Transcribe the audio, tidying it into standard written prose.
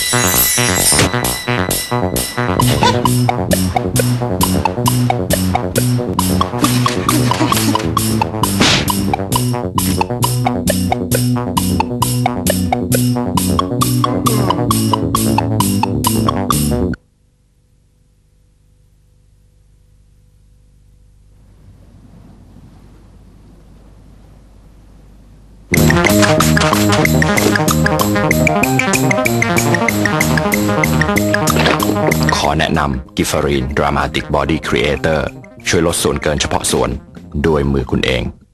ขอแนะนำกิฟฟารีน Dramatic Body Creator ช่วยลดส่วนเกินเฉพาะส่วนด้วยมือคุณเอง